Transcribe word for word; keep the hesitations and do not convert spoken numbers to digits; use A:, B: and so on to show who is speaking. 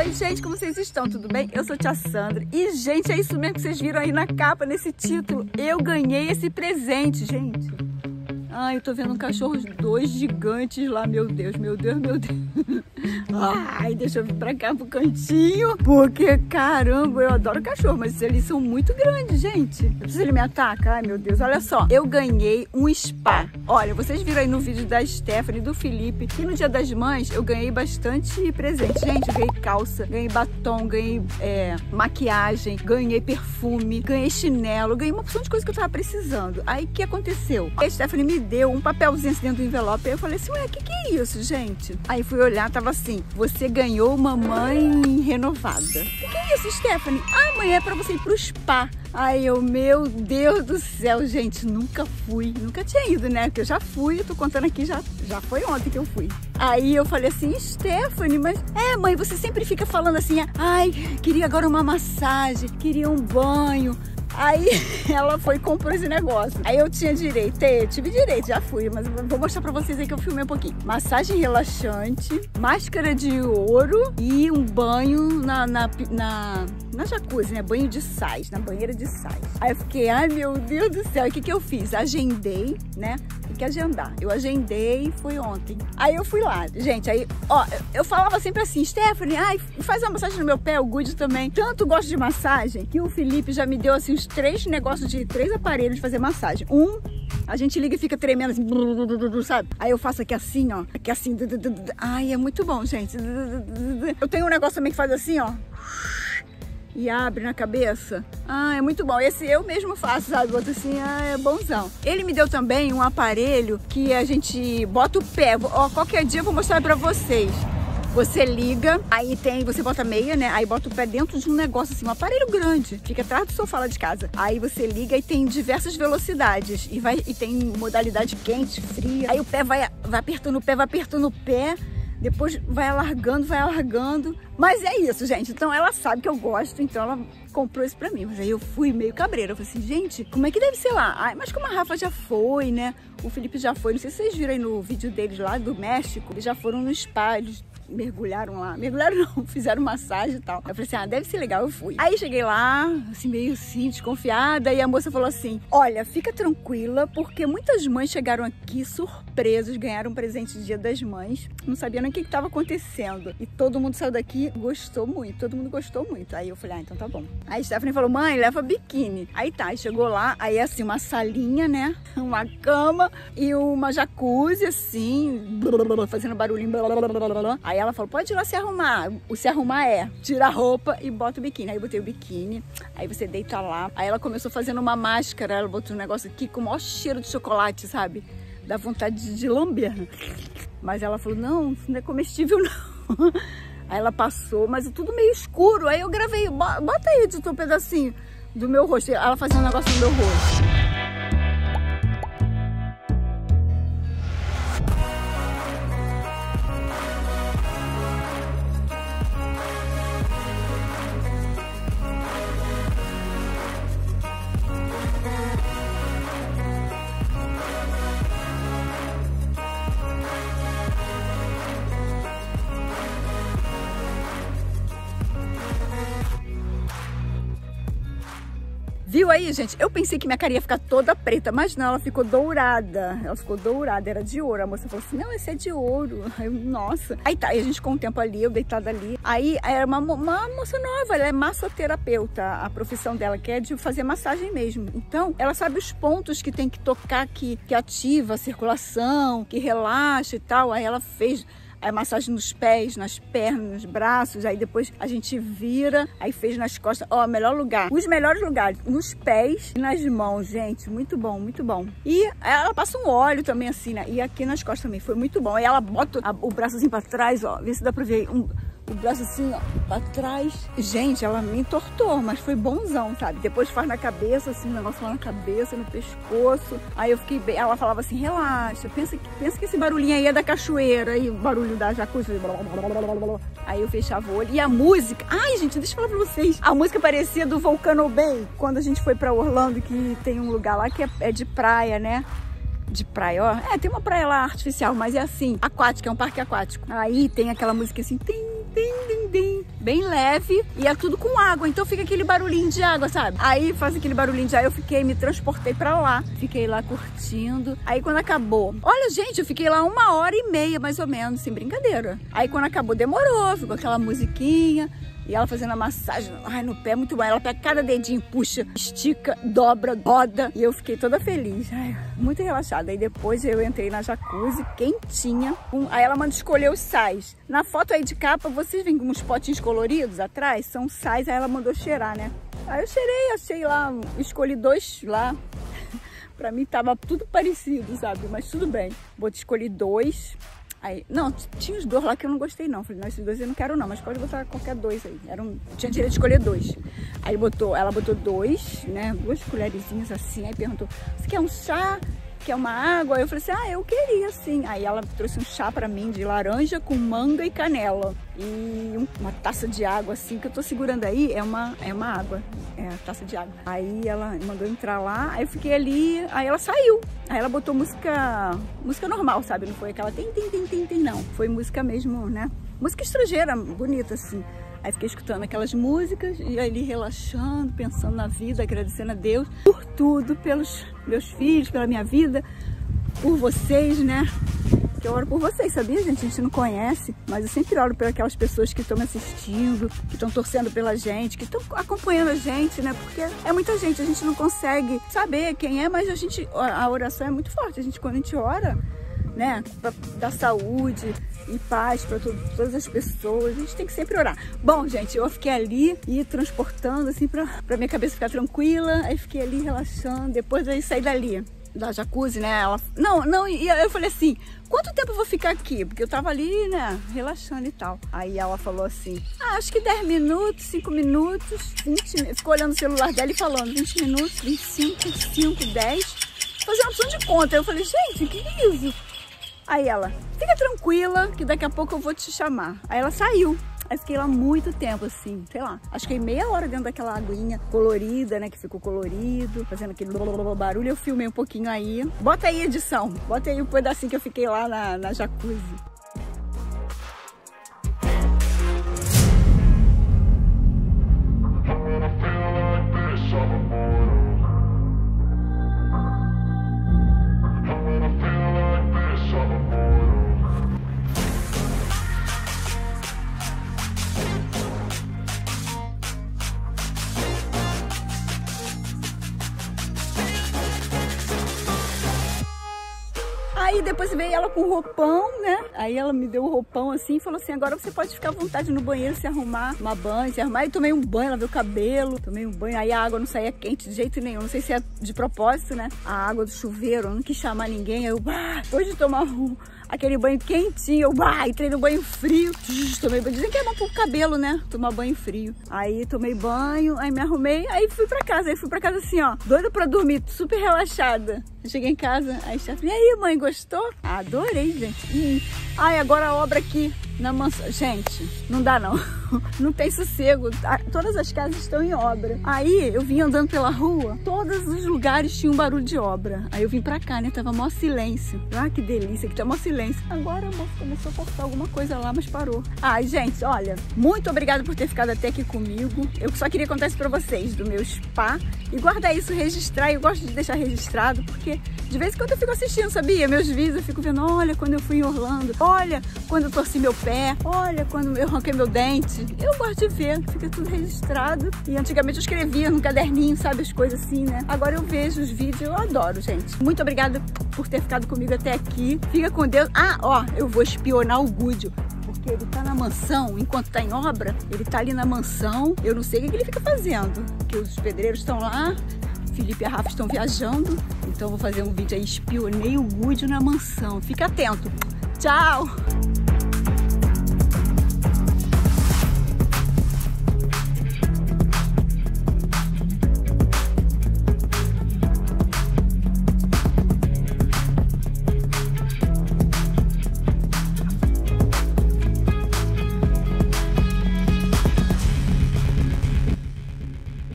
A: Oi, gente, como vocês estão? Tudo bem? Eu sou a tia Sandra. E, gente, é isso mesmo que vocês viram aí na capa, nesse título. Eu ganhei esse presente, gente. Ai, eu tô vendo um cachorro, dois gigantes lá, meu Deus, meu Deus, meu Deus. Ai, deixa eu vir pra cá pro cantinho, porque, caramba, eu adoro cachorro, mas eles são muito grandes, gente. Eu preciso ele me ataca? Ai, meu Deus, olha só. Eu ganhei um spa. Olha, vocês viram aí no vídeo da Stephanie e do Felipe, que no Dia das Mães eu ganhei bastante presente. Gente, eu ganhei calça, ganhei batom, ganhei é, maquiagem, ganhei perfume, ganhei chinelo, ganhei uma opção de coisa que eu tava precisando. Aí, o que aconteceu? A Stephanie me deu um papelzinho assim dentro do envelope. Aí eu falei assim, ué, o que, que é isso, gente? Aí fui olhar, tava assim, você ganhou uma mãe renovada. O que, que é isso, Stephanie? Ah, mãe, é pra você ir pro spa. Aí eu, meu Deus do céu, gente, nunca fui, nunca tinha ido, né? Porque eu já fui, eu tô contando aqui, já, já foi ontem que eu fui. Aí eu falei assim, Stephanie, mas... É, mãe, você sempre fica falando assim, ai, queria agora uma massagem, queria um banho. Aí ela foi e comprou esse negócio. Aí eu tinha direito, eu tive direito, já fui, mas vou mostrar pra vocês aí que eu filmei um pouquinho. Massagem relaxante, máscara de ouro e um banho na, na, na, na jacuzzi, né? Banho de sais, na banheira de sais. Aí eu fiquei, ai meu Deus do céu, e o que que eu fiz? Agendei, né? Tem que agendar. Eu agendei e fui ontem. Aí eu fui lá, gente, aí, ó, eu falava sempre assim, Stephanie, ai, faz uma massagem no meu pé, o Good também. Tanto gosto de massagem que o Felipe já me deu assim, três negócios de três aparelhos de fazer massagem. Um, a gente liga e fica tremendo assim, sabe? Aí eu faço aqui assim, ó, aqui assim. Ai, é muito bom, gente. Eu tenho um negócio também que faz assim, ó, e abre na cabeça. Ah, é muito bom. Esse eu mesmo faço, sabe? Boto assim, ah, é bonzão. Ele me deu também um aparelho que a gente bota o pé. Ó, qualquer dia eu vou mostrar pra vocês. Você liga, aí tem, você bota meia, né? Aí bota o pé dentro de um negócio assim, um aparelho grande. Fica atrás do sofá lá de casa. Aí você liga e tem diversas velocidades. E, vai, e tem modalidade quente, fria. Aí o pé vai, vai apertando o pé, vai apertando o pé. Depois vai alargando, vai alargando. Mas é isso, gente. Então ela sabe que eu gosto, então ela comprou isso pra mim. Mas aí eu fui meio cabreira. Eu falei assim, gente, como é que deve ser lá? Ai, mas como a Rafa já foi, né? O Felipe já foi. Não sei se vocês viram aí no vídeo deles lá do México. Eles já foram no spa, eles mergulharam lá. Mergulharam não, fizeram massagem e tal. Eu falei assim, ah, deve ser legal, eu fui. Aí cheguei lá, assim, meio assim, desconfiada. E a moça falou assim, olha, fica tranquila, porque muitas mães chegaram aqui surpresas, ganharam um presente de Dia das Mães. Não sabia nem o que estava acontecendo. E todo mundo saiu daqui, gostou muito. Todo mundo gostou muito. Aí eu falei, ah, então tá bom. Aí a Stephanie falou, mãe, leva biquíni. Aí tá, aí chegou lá, aí assim, uma salinha, né? Uma cama e uma jacuzzi, assim, fazendo barulhinho, blá, blá, blá, blá, blá. Aí ela falou, pode ir lá se arrumar. O se arrumar é, tira a roupa e bota o biquíni. Aí eu botei o biquíni, aí você deita lá. Aí ela começou fazendo uma máscara, ela botou um negócio aqui com o maior cheiro de chocolate, sabe? Dá vontade de, de lamber. Mas ela falou, não, isso não é comestível não. Aí ela passou, mas é tudo meio escuro. Aí eu gravei, bota aí, editor, um pedacinho do meu rosto. Ela fazia um negócio no meu rosto. Viu aí, gente? Eu pensei que minha cara ia ficar toda preta, mas não, ela ficou dourada. Ela ficou dourada, era de ouro. A moça falou assim, não, esse é de ouro. Aí eu, nossa. Aí tá, aí a gente com o tempo ali, eu deitada ali. Aí era uma, uma moça nova, ela é massoterapeuta, a profissão dela, que é de fazer massagem mesmo. Então, ela sabe os pontos que tem que tocar, que, que ativa a circulação, que relaxa e tal. Aí ela fez a massagem nos pés, nas pernas, nos braços, aí depois a gente vira, aí fez nas costas. Ó, melhor lugar, os melhores lugares, nos pés e nas mãos, gente, muito bom, muito bom. E ela passa um óleo também assim, né? E aqui nas costas também, foi muito bom. Aí ela bota a, o braço assim pra trás, ó, vê se dá pra ver um... O braço assim, ó, pra trás. Gente, ela me entortou, mas foi bonzão, sabe? Depois faz na cabeça, assim, um negócio lá na cabeça, no pescoço. Aí eu fiquei bem. Ela falava assim, relaxa, pensa que, pensa que esse barulhinho aí é da cachoeira. E o barulho da jacuzzi. Blá, blá, blá, blá, blá. Aí eu fechava o olho. E a música... Ai, gente, deixa eu falar pra vocês. A música parecia do Volcano Bay. Quando a gente foi pra Orlando, que tem um lugar lá que é, é de praia, né? De praia, ó. É, tem uma praia lá artificial, mas é assim, aquática, é um parque aquático. Aí tem aquela música assim, tim, tim, tim, tim. bem leve e é tudo com água, então fica aquele barulhinho de água, sabe? Aí faz aquele barulhinho de água, eu fiquei, me transportei pra lá, fiquei lá curtindo. Aí quando acabou, olha gente, eu fiquei lá uma hora e meia mais ou menos, sem brincadeira. Aí quando acabou demorou, ficou aquela musiquinha. E ela fazendo a massagem, ai, no pé, muito bom. Ela pega cada dedinho, puxa, estica, dobra, roda. E eu fiquei toda feliz, ai, muito relaxada. Aí depois eu entrei na jacuzzi, quentinha. Um, aí ela manda escolher os sais. Na foto aí de capa, vocês veem uns potinhos coloridos atrás? São sais, aí ela mandou cheirar, né? Aí eu cheirei, achei lá, escolhi dois lá. Pra mim tava tudo parecido, sabe? Mas tudo bem. Vou te escolher dois. Aí, não, tinha os dois lá que eu não gostei não. Falei, não, esses dois eu não quero não, mas pode botar qualquer dois aí. Era um, tinha direito de escolher dois. Aí botou, ela botou dois, né? Duas colherzinhas assim. Aí perguntou, você quer um chá? Quer uma água? Aí eu falei assim, ah, eu queria sim. Aí ela trouxe um chá pra mim de laranja com manga e canela. E uma taça de água assim, que eu tô segurando aí, é uma, é uma água. É, taça de água. Aí ela mandou entrar lá, aí eu fiquei ali, aí ela saiu. Aí ela botou música, música normal, sabe? Não foi aquela tem, tem, tem, tem, tem, não. Foi música mesmo, né? Música estrangeira, bonita assim. Aí fiquei escutando aquelas músicas e ali relaxando, pensando na vida, agradecendo a Deus por tudo, pelos meus filhos, pela minha vida, por vocês, né? Que eu oro por vocês, sabia, gente? A gente não conhece, mas eu sempre oro por aquelas pessoas que estão me assistindo, que estão torcendo pela gente, que estão acompanhando a gente, né? Porque é muita gente, a gente não consegue saber quem é, mas a gente, a oração é muito forte. A gente, quando a gente ora, né, pra dar saúde e paz para todas as pessoas, a gente tem que sempre orar. Bom, gente, eu fiquei ali e transportando assim pra, pra minha cabeça ficar tranquila, aí fiquei ali relaxando, depois aí saí dali da jacuzzi, né, ela, não, não, e eu falei assim, quanto tempo eu vou ficar aqui? Porque eu tava ali, né, relaxando e tal. Aí ela falou assim, ah, acho que dez minutos, cinco minutos, vinte, ficou olhando o celular dela e falando, vinte minutos, vinte e cinco, vinte e cinco, dez, fazendo opção de conta. Eu falei, gente, que é isso? Aí ela, fica tranquila que daqui a pouco eu vou te chamar. Aí ela saiu. Aí fiquei lá muito tempo, assim, sei lá. Acho que meia hora dentro daquela aguinha colorida, né? Que ficou colorido, fazendo aquele barulho. Eu filmei um pouquinho aí. Bota aí, edição. Bota aí o pedacinho que eu fiquei lá na, na jacuzzi. Aí depois veio ela com o roupão, né? Aí ela me deu o roupão assim e falou assim, agora você pode ficar à vontade no banheiro, se arrumar, tomar banho, se arrumar. Aí tomei um banho, lavei o cabelo, tomei um banho. Aí a água não saía quente de jeito nenhum. Não sei se é de propósito, né? A água do chuveiro, eu não quis chamar ninguém. Aí eu, bah, depois de tomar um, aquele banho quentinho, eu, bah, entrei no banho frio. Tomei banho. Dizem que é bom pro cabelo, né? Tomar banho frio. Aí tomei banho, aí me arrumei, aí fui pra casa. Aí fui pra casa assim, ó, doida pra dormir, super relaxada. Eu cheguei em casa, aí já falei, e aí, mãe, gostou? Adorei, gente. Hum. Ai, agora a obra aqui na mansão. Gente, não dá não. Não tem sossego. Todas as casas estão em obra. Aí eu vim andando pela rua, todos os lugares tinham um barulho de obra. Aí eu vim pra cá, né? Tava mó silêncio. Ah, que delícia, que tá mó silêncio. Agora a moça começou a cortar alguma coisa lá, mas parou. Ai, gente, olha, muito obrigada por ter ficado até aqui comigo. Eu só queria contar isso pra vocês, do meu spa. E guardar isso, registrar. Eu gosto de deixar registrado, porque de vez em quando eu fico assistindo, sabia? Meus vídeos, eu fico vendo, olha, quando eu fui em Orlando. Olha, quando eu torci meu pé. Olha, quando eu arranquei meu dente. Eu gosto de ver, fica tudo registrado. E antigamente eu escrevia no caderninho, sabe, as coisas assim, né? Agora eu vejo os vídeos, eu adoro, gente. Muito obrigada por ter ficado comigo até aqui. Fica com Deus. Ah, ó, eu vou espionar o Gúdio, porque ele tá na mansão, enquanto tá em obra, ele tá ali na mansão. Eu não sei o que ele fica fazendo, porque os pedreiros estão lá, Felipe e a Rafa estão viajando. Então eu vou fazer um vídeo aí, espionei o Gúdio na mansão. Fica atento. Tchau!